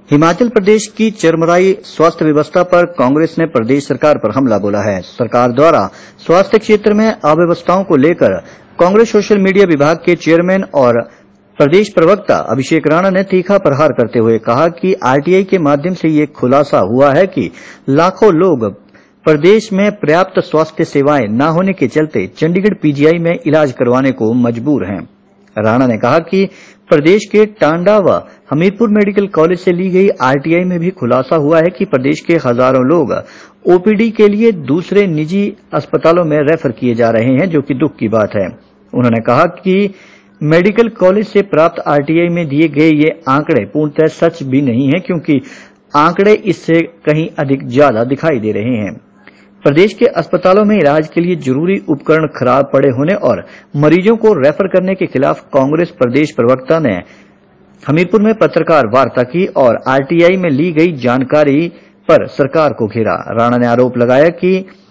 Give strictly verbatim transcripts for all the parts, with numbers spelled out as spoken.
हिमाचल प्रदेश की चरमराई स्वास्थ्य व्यवस्था पर कांग्रेस ने प्रदेश सरकार पर हमला बोला है। सरकार द्वारा स्वास्थ्य क्षेत्र में अव्यवस्थाओं को लेकर कांग्रेस सोशल मीडिया विभाग के चेयरमैन और प्रदेश प्रवक्ता अभिषेक राणा ने तीखा प्रहार करते हुए कहा कि आरटीआई के माध्यम से ये खुलासा हुआ है कि लाखों लोग प्रदेश में पर्याप्त स्वास्थ्य सेवाएं न होने के चलते चंडीगढ़ पीजीआई में इलाज करवाने को मजबूर हैं। राणा ने कहा कि प्रदेश के टांडा व हमीरपुर मेडिकल कॉलेज से ली गई आरटीआई में भी खुलासा हुआ है कि प्रदेश के हजारों लोग ओपीडी के लिए दूसरे निजी अस्पतालों में रेफर किए जा रहे हैं, जो कि दुख की बात है। उन्होंने कहा कि मेडिकल कॉलेज से प्राप्त आरटीआई में दिए गए ये आंकड़े पूर्णतः सच भी नहीं है, क्योंकि आंकड़े इससे कहीं अधिक ज्यादा दिखाई दे रहे हैं। प्रदेश के अस्पतालों में इलाज के लिए जरूरी उपकरण खराब पड़े होने और मरीजों को रेफर करने के खिलाफ कांग्रेस प्रदेश प्रवक्ता ने हमीरपुर में पत्रकार वार्ता की और आरटीआई में ली गई जानकारी पर सरकार को घेरा। राणा ने आरोप लगाया कि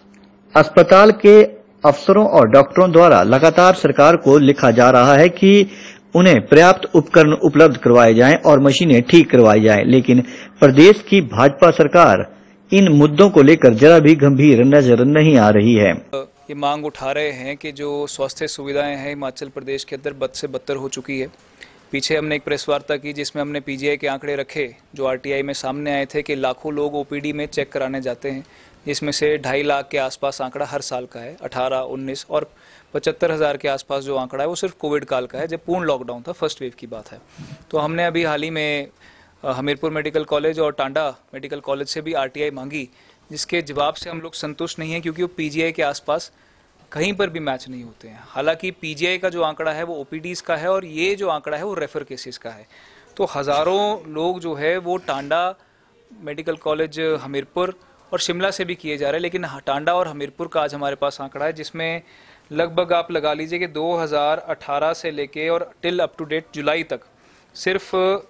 अस्पताल के अफसरों और डॉक्टरों द्वारा लगातार सरकार को लिखा जा रहा है कि उन्हें पर्याप्त उपकरण उपलब्ध करवाए जाएं और मशीनें ठीक करवाई जाएं, लेकिन प्रदेश की भाजपा सरकार इन मुद्दों को लेकर जरा भी गंभीर नजर नहीं आ रही है। ये मांग उठा रहे हैं कि जो स्वास्थ्य सुविधाएं हैं हिमाचल प्रदेश के अंदर बद से बदतर हो चुकी है। पीछे हमने एक प्रेस वार्ता की जिसमें हमने पीजीआई के आंकड़े रखे जो आरटीआई में सामने आए थे कि लाखों लोग ओपीडी में चेक कराने जाते हैं, जिसमें से ढाई लाख के आसपास आंकड़ा हर साल का है, अठारह उन्नीस और पचहत्तर हज़ार के आसपास जो आंकड़ा है वो सिर्फ कोविड काल का है, जब पूर्ण लॉकडाउन था, फर्स्ट वेव की बात है। तो हमने अभी हाल ही में हमीरपुर मेडिकल कॉलेज और टांडा मेडिकल कॉलेज से भी आरटीआई मांगी, जिसके जवाब से हम लोग संतुष्ट नहीं हैं, क्योंकि वो पीजीआई के आसपास कहीं पर भी मैच नहीं होते हैं। हालांकि पीजीआई का जो आंकड़ा है वो ओपीडीज का है और ये जो आंकड़ा है वो रेफर केसेस का है। तो हज़ारों लोग जो है वो टांडा मेडिकल कॉलेज हमीरपुर और शिमला से भी किए जा रहे हैं, लेकिन टांडा और हमीरपुर का आज हमारे पास आंकड़ा है जिसमें लगभग आप लगा लीजिए कि दो हज़ार अठारह से लेके और टिल अप टू डेट जुलाई तक सिर्फ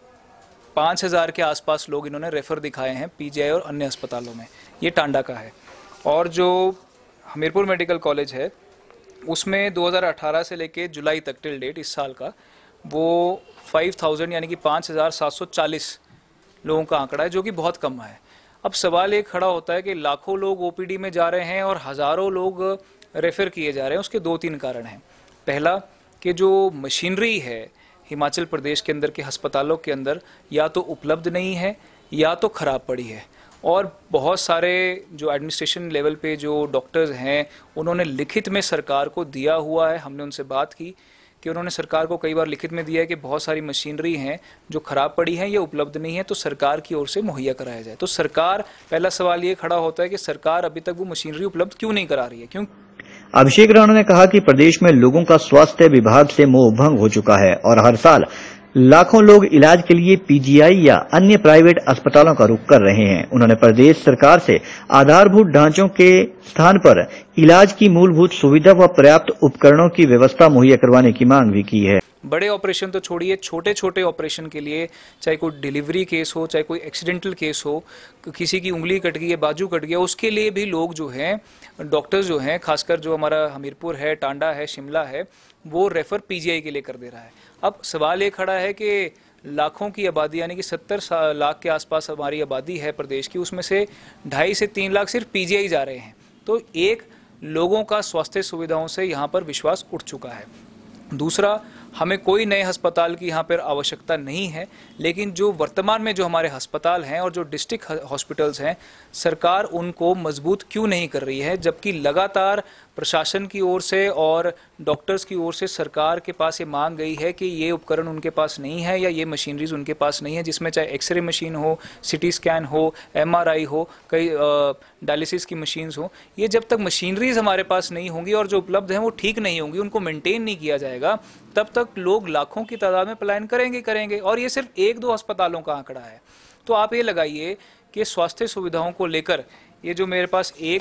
पाँच हज़ार के आसपास लोग इन्होंने रेफर दिखाए हैं पीजीआई और अन्य अस्पतालों में। ये टांडा का है। और जो हमीरपुर मेडिकल कॉलेज है उसमें दो हज़ार अठारह से लेके जुलाई तक टिल डेट इस साल का वो पाँच हज़ार यानी कि पाँच हज़ार सात सौ चालीस लोगों का आंकड़ा है, जो कि बहुत कम है। अब सवाल ये खड़ा होता है कि लाखों लोग ओपीडी में जा रहे हैं और हज़ारों लोग रेफर किए जा रहे हैं। उसके दो तीन कारण हैं। पहला कि जो मशीनरी है हिमाचल प्रदेश के अंदर के अस्पतालों के अंदर या तो उपलब्ध नहीं है या तो ख़राब पड़ी है, और बहुत सारे जो एडमिनिस्ट्रेशन लेवल पे जो डॉक्टर्स हैं उन्होंने लिखित में सरकार को दिया हुआ है। हमने उनसे बात की कि उन्होंने सरकार को कई बार लिखित में दिया है कि बहुत सारी मशीनरी हैं जो ख़राब पड़ी हैं या उपलब्ध नहीं है, तो सरकार की ओर से मुहैया कराया जाए। तो सरकार, पहला सवाल ये खड़ा होता है कि सरकार अभी तक वो मशीनरी उपलब्ध क्यों नहीं करा रही है, क्यों? अभिषेक राणा ने कहा कि प्रदेश में लोगों का स्वास्थ्य विभाग से मोह भंग हो चुका है और हर साल लाखों लोग इलाज के लिए पीजीआई या अन्य प्राइवेट अस्पतालों का रुख कर रहे हैं। उन्होंने प्रदेश सरकार से आधारभूत ढांचों के स्थान पर इलाज की मूलभूत सुविधा व पर्याप्त उपकरणों की व्यवस्था मुहैया करवाने की मांग भी की है। बड़े ऑपरेशन तो छोड़िए, छोटे छोटे ऑपरेशन के लिए, चाहे कोई डिलीवरी केस हो, चाहे कोई एक्सीडेंटल केस हो, किसी की उंगली कट गई है, बाजू कट गया, उसके लिए भी लोग जो हैं, डॉक्टर्स जो हैं, खासकर जो हमारा हमीरपुर है, टांडा है, शिमला है, वो रेफर पीजीआई के लिए कर दे रहा है। अब सवाल ये खड़ा है कि लाखों की आबादी यानी कि सत्तर लाख के आसपास हमारी आबादी है प्रदेश की, उसमें से ढाई से तीन लाख सिर्फ पीजीआई जा रहे हैं। तो एक, लोगों का स्वास्थ्य सुविधाओं से यहाँ पर विश्वास उठ चुका है। दूसरा, हमें कोई नए अस्पताल की यहाँ पर आवश्यकता नहीं है, लेकिन जो वर्तमान में जो हमारे अस्पताल हैं और जो डिस्ट्रिक्ट हॉस्पिटल्स हैं, सरकार उनको मजबूत क्यों नहीं कर रही है, जबकि लगातार प्रशासन की ओर से और डॉक्टर्स की ओर से सरकार के पास ये मांग गई है कि ये उपकरण उनके पास नहीं है या ये मशीनरीज उनके पास नहीं है, जिसमें चाहे एक्सरे मशीन हो, सिटी स्कैन हो, एमआरआई हो, कई डायलिसिस की मशीन्स हो। ये जब तक मशीनरीज हमारे पास नहीं होंगी और जो उपलब्ध हैं वो ठीक नहीं होंगी, उनको मेंटेन नहीं किया जाएगा, तब तक लोग लाखों की तादाद में पलायन करेंगे करेंगे और ये सिर्फ एक दो अस्पतालों का आंकड़ा है। तो आप ये लगाइए कि स्वास्थ्य सुविधाओं को लेकर ये जो मेरे पास एक,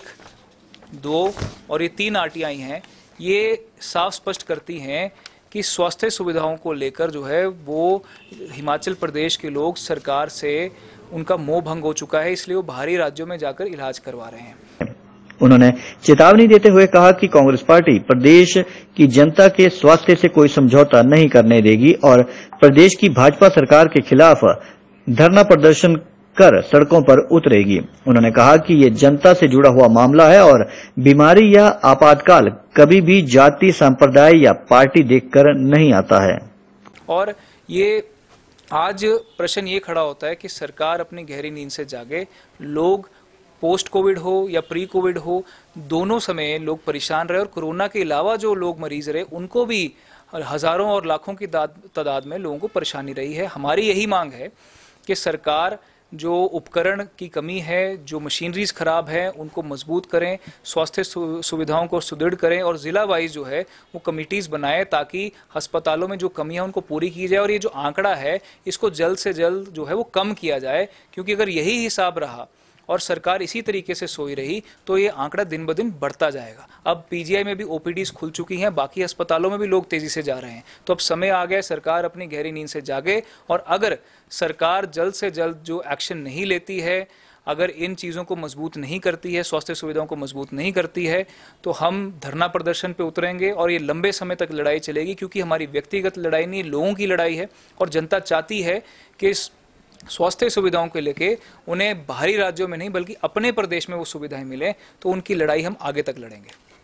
दो और ये तीन आरटीआई हैं, ये साफ स्पष्ट करती हैं कि स्वास्थ्य सुविधाओं को लेकर जो है वो हिमाचल प्रदेश के लोग सरकार से उनका मोह भंग हो चुका है, इसलिए वो बाहरी राज्यों में जाकर इलाज करवा रहे हैं। उन्होंने चेतावनी देते हुए कहा कि कांग्रेस पार्टी प्रदेश की जनता के स्वास्थ्य से कोई समझौता नहीं करने देगी और प्रदेश की भाजपा सरकार के खिलाफ धरना प्रदर्शन कर सड़कों पर उतरेगी। उन्होंने कहा कि ये जनता से जुड़ा हुआ मामला है और बीमारी या आपातकाल कभी भी जाति, संप्रदाय या पार्टी देखकर नहीं आता है। और ये आज प्रश्न ये खड़ा होता है कि सरकार अपनी गहरी नींद से जागे। लोग पोस्ट कोविड हो या प्री कोविड हो, दोनों समय लोग परेशान रहे और कोरोना के अलावा जो लोग मरीज रहे उनको भी हजारों और लाखों की तादाद में लोगों को परेशानी रही है। हमारी यही मांग है कि सरकार जो उपकरण की कमी है, जो मशीनरीज खराब है, उनको मजबूत करें, स्वास्थ्य सुविधाओं को सुदृढ़ करें और जिला वाइज जो है वो कमिटीज बनाएं ताकि अस्पतालों में जो कमियां उनको पूरी की जाए और ये जो आंकड़ा है इसको जल्द से जल्द जो है वो कम किया जाए। क्योंकि अगर यही हिसाब रहा और सरकार इसी तरीके से सोई रही तो ये आंकड़ा दिन ब दिन बढ़ता जाएगा। अब पीजीआई में भी ओपीडीज खुल चुकी हैं, बाकी अस्पतालों में भी लोग तेजी से जा रहे हैं। तो अब समय आ गया सरकार अपनी गहरी नींद से जागे और अगर सरकार जल्द से जल्द जो एक्शन नहीं लेती है, अगर इन चीज़ों को मजबूत नहीं करती है, स्वास्थ्य सुविधाओं को मजबूत नहीं करती है, तो हम धरना प्रदर्शन पे उतरेंगे और ये लंबे समय तक लड़ाई चलेगी। क्योंकि हमारी व्यक्तिगत लड़ाई नहीं, लोगों की लड़ाई है और जनता चाहती है कि स्वास्थ्य सुविधाओं को लेके उन्हें बाहरी राज्यों में नहीं बल्कि अपने प्रदेश में वो सुविधाएं मिले। तो उनकी लड़ाई हम आगे तक लड़ेंगे।